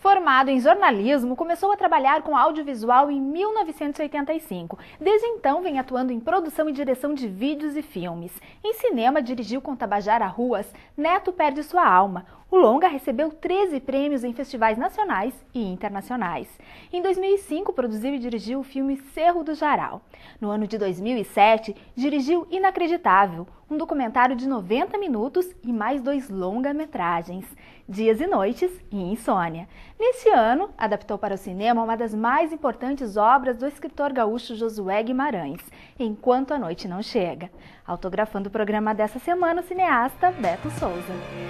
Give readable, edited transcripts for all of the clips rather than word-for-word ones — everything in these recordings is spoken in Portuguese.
Formado em jornalismo, começou a trabalhar com audiovisual em 1985. Desde então, vem atuando em produção e direção de vídeos e filmes. Em cinema, dirigiu com Tabajara Ruas Neto Perde Sua Alma. O longa recebeu 13 prêmios em festivais nacionais e internacionais. Em 2005, produziu e dirigiu o filme Cerro do Jarau. No ano de 2007, dirigiu Inacreditável, um documentário de 90 minutos e mais 2 longa-metragens, Dias e Noites e Insônia. Neste ano, adaptou para o cinema uma das mais importantes obras do escritor gaúcho Josué Guimarães, Enquanto a Noite Não Chega. Autografando o programa dessa semana, o cineasta Beto Souza.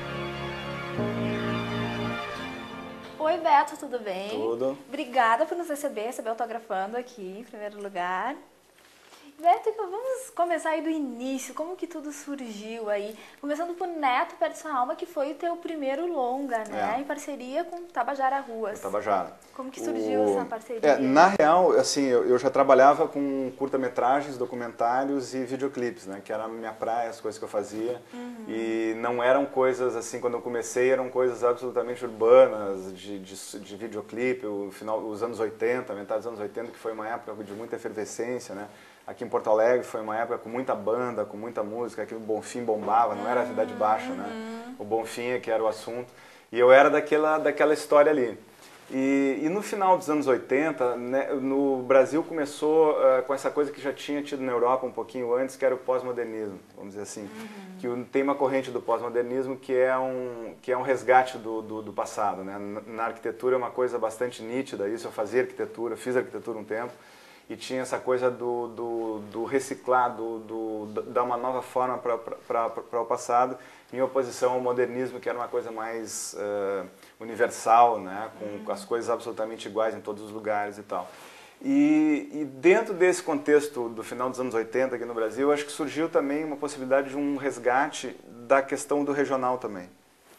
Oi, Beto, tudo bem? Tudo. Obrigada por nos receber autografando aqui, em primeiro lugar. Beto, vamos começar aí do início, como que tudo surgiu aí? Começando por Neto Perde Sua Alma, que foi o teu primeiro longa, né? Em parceria com Tabajara Ruas. Tabajara. Como que surgiu essa parceria? Na real, assim, eu já trabalhava com curta-metragens, documentários e videoclipes, né? Que era a minha praia, as coisas que eu fazia. E não eram coisas, assim, quando eu comecei, eram coisas absolutamente urbanas, de videoclipe, os anos 80, metade dos anos 80, que foi uma época de muita efervescência, né? Aqui em Porto Alegre foi uma época com muita banda, com muita música, aqui o Bonfim bombava, não era a Cidade Baixa, né? O Bonfim é que era o assunto. E eu era daquela história ali. E no final dos anos 80, né, no Brasil começou com essa coisa que já tinha tido na Europa um pouquinho antes, que era o pós-modernismo, vamos dizer assim. Que tem uma corrente do pós-modernismo que é um resgate do passado, né? Na arquitetura é uma coisa bastante nítida isso, eu fazia arquitetura, fiz arquitetura um tempo. E tinha essa coisa do reciclar, dar uma nova forma para o passado, em oposição ao modernismo, que era uma coisa mais universal, né? Com as coisas absolutamente iguais em todos os lugares e tal. E dentro desse contexto do final dos anos 80 aqui no Brasil, acho que surgiu também uma possibilidade de um resgate da questão do regional também.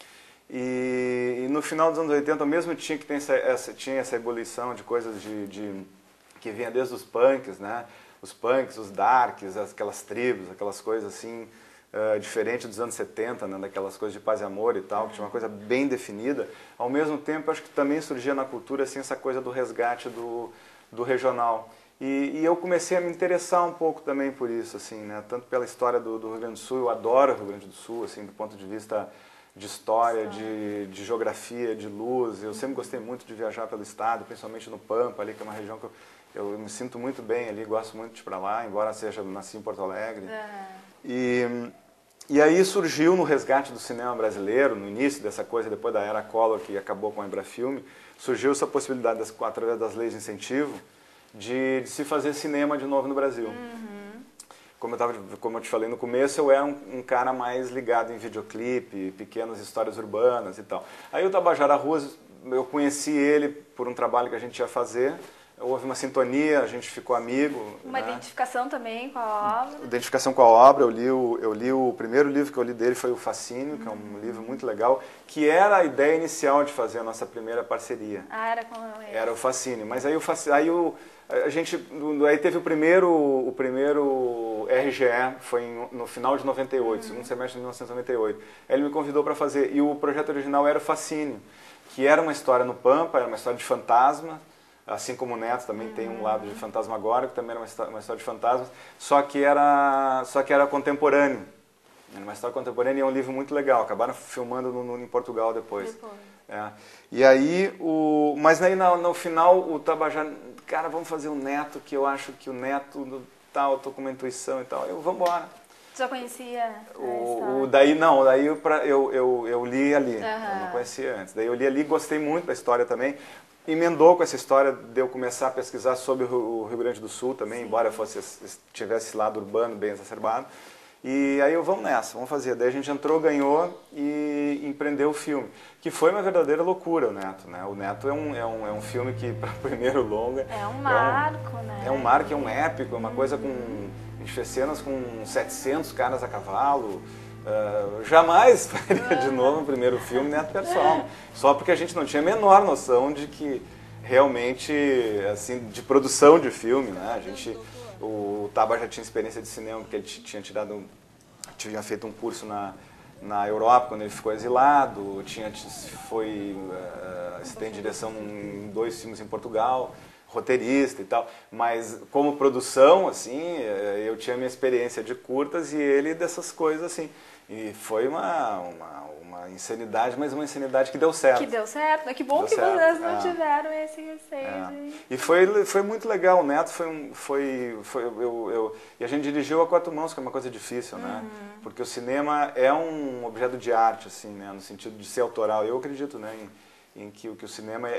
E no final dos anos 80 mesmo tinha essa ebulição de coisas que vinha desde os punks, né? Os punks, os darks, aquelas tribos, aquelas coisas assim, diferente dos anos 70, né? Daquelas coisas de paz e amor e tal, que tinha uma coisa bem definida. Ao mesmo tempo, acho que também surgia na cultura assim, essa coisa do resgate do regional. E eu comecei a me interessar um pouco também por isso, assim, né? Tanto pela história do Rio Grande do Sul, eu adoro o Rio Grande do Sul, assim, do ponto de vista de história, de geografia, de luz. Eu sempre gostei muito de viajar pelo estado, principalmente no Pampa, ali, que é uma região que eu me sinto muito bem ali, gosto muito de ir para lá, embora nasci em Porto Alegre. E aí surgiu no resgate do cinema brasileiro, no início dessa coisa, depois da era Collor, que acabou com a Embrafilme, surgiu essa possibilidade, através das leis de incentivo, de se fazer cinema de novo no Brasil. Como eu te falei no começo, eu era um cara mais ligado em videoclipe, pequenas histórias urbanas e tal. Aí o Tabajara Ruas, eu conheci ele por um trabalho que a gente ia fazer, houve uma sintonia, a gente ficou amigo. Uma identificação também com a obra. Identificação com a obra, eu li o primeiro livro que eu li dele foi o Fascínio, que é um livro muito legal, que era a ideia inicial de fazer a nossa primeira parceria. Era com ele. Era o Fascínio, mas aí aí teve o primeiro RGE, foi no final de 98, segundo semestre de 1998. Aí ele me convidou para fazer, e o projeto original era o Fascínio, que era uma história no Pampa, era uma história de fantasma, assim como o Neto também tem um lado de fantasmagórico, também era uma história de fantasmas, só que era contemporâneo. Era uma história contemporânea e é um livro muito legal. Acabaram filmando em Portugal depois. E aí, mas aí no final o Tabajara, cara, vamos fazer o Neto, que eu acho que o Neto tal, eu tô com uma intuição e tal. Vamos embora. Já conhecia daí eu li ali, eu não conhecia antes. Daí eu li ali, gostei muito da história também. Emendou com essa história de eu começar a pesquisar sobre o Rio Grande do Sul também, embora tivesse esse lado urbano bem exacerbado. E aí vamos nessa, vamos fazer. Daí a gente entrou, ganhou e empreendeu o filme, que foi uma verdadeira loucura, o Neto, né? O Neto é um filme que, para o primeiro longa... É um marco, né? É um marco, é um épico, é uma coisa com... A gente fez cenas com 700 caras a cavalo. Jamais faria de novo o primeiro filme Neto Perde Sua Alma, só porque a gente não tinha a menor noção de que realmente, assim, de produção de filme, né? O Taba já tinha experiência de cinema, porque ele tinha feito um curso na Europa, quando ele ficou exilado, tem direção em 2 filmes em Portugal, roteirista e tal, mas como produção, assim, eu tinha minha experiência de curtas e ele dessas coisas, assim, e foi uma insanidade, mas uma insanidade que deu certo. Que deu certo, que bom que vocês não tiveram esse receio. E foi muito legal, o Neto e a gente dirigiu a 4 mãos, que é uma coisa difícil, né? Porque o cinema é um objeto de arte, assim, né? No sentido de ser autoral. Eu acredito, né, em que o cinema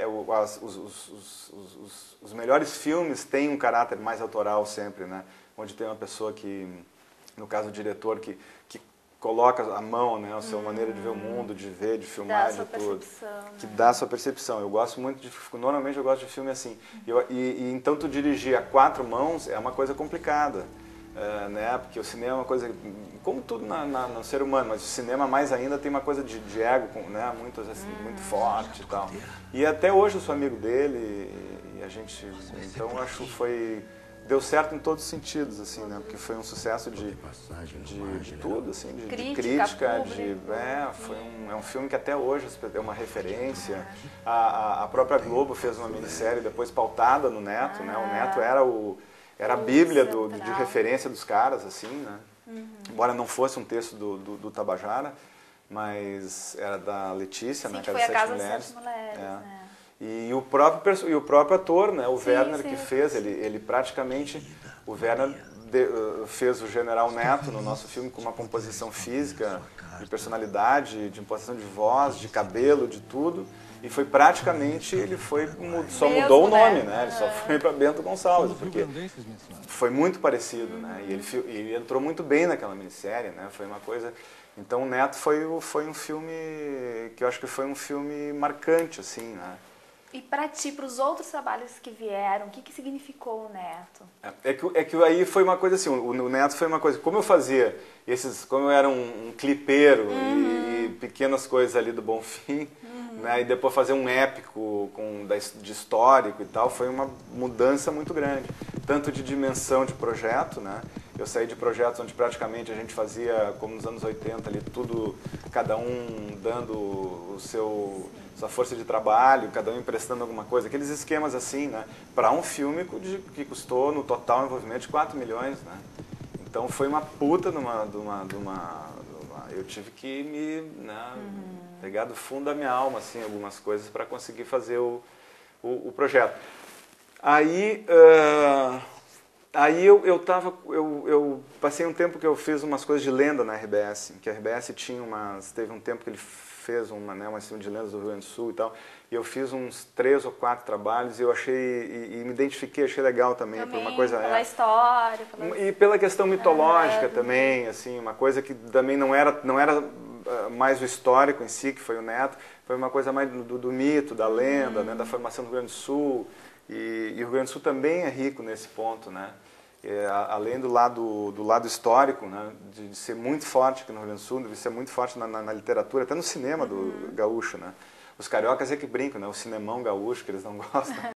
os melhores filmes têm um caráter mais autoral sempre, né? Onde tem uma pessoa que, no caso o diretor, que coloca a mão, né, a sua maneira de ver o mundo, de ver, de filmar, de tudo, que dá a sua percepção. Eu gosto muito normalmente eu gosto de filme assim. E então tu dirigir a 4 mãos é uma coisa complicada, né? Porque o cinema é uma coisa, como tudo no ser humano, mas o cinema mais ainda tem uma coisa de ego, né, muito muito forte e tal. E até hoje eu sou amigo dele e a gente, então acho que deu certo em todos os sentidos, assim, né? Porque foi um sucesso de tudo, assim, de crítica, é um filme que até hoje é uma referência. A própria Globo fez uma minissérie depois pautada no Neto, né? O Neto era a bíblia de referência dos caras, assim, né? Embora não fosse um texto do Tabajara, mas era da Letícia, né? Que foi a Casa das 7 Mulheres, né? E o próprio ator, né, o Werner, que fez, ele praticamente, o Werner fez o General Neto no nosso filme com uma composição física, de personalidade, de imposição de voz, de cabelo, de tudo, e foi praticamente, só mudou o nome, né, ele só foi para Bento Gonçalves, porque foi muito parecido, né, e ele entrou muito bem naquela minissérie, né, foi uma coisa... Então o Neto foi um filme, que eu acho que foi um filme marcante, assim, né. E para ti, para os outros trabalhos que vieram, o que significou o Neto? É que aí foi uma coisa assim, o Neto foi uma coisa, como eu fazia como eu era um clipeiro e pequenas coisas ali do Bonfim, né, e depois fazer um épico de histórico e tal, foi uma mudança muito grande, tanto de dimensão de projeto, né, eu saí de projetos onde praticamente a gente fazia, como nos anos 80, ali tudo, cada um dando sua força de trabalho, cada um emprestando alguma coisa, aqueles esquemas assim, né, para um filme que custou no total envolvimento de 4 milhões, né. Então foi uma puta eu tive que pegar do fundo da minha alma, assim, algumas coisas para conseguir fazer o projeto. Aí eu passei um tempo que eu fiz umas coisas de lenda na RBS, que a RBS teve um tempo que ele fez uma cena de lendas do Rio Grande do Sul e tal, e eu fiz uns 3 ou 4 trabalhos e eu achei, e me identifiquei, achei legal também por uma coisa... Pela história. E pela questão mitológica também, assim, uma coisa que também não era mais o histórico em si, que foi o Neto, foi uma coisa mais do mito, da lenda, né, da formação do Rio Grande do Sul, e o Rio Grande do Sul também é rico nesse ponto, né? Além do lado histórico, né, de ser muito forte aqui no Rio Grande do Sul, de ser muito forte na literatura, até no cinema do gaúcho, né? Os cariocas é que brincam, né? O cinemão gaúcho, que eles não gostam.